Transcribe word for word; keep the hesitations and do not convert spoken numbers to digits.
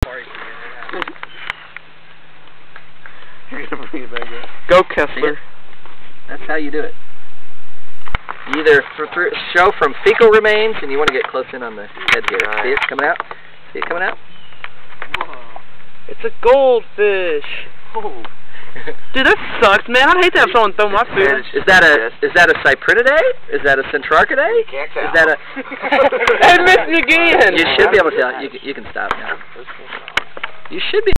You're gonna bring it back up. Go, Kessler. That's how you do it. You either th th show from fecal remains, and you want to get close in on the head here. Right. See it coming out? See it coming out? Whoa. It's a goldfish. Oh. Dude, that sucks, man. I'd hate to have someone throw my food. Is that a is that a cyprinidae? Is that a centrarchidae? Can't tell. Is that a? I missed it again. You should be able to tell. You can, you can stop now. You should be.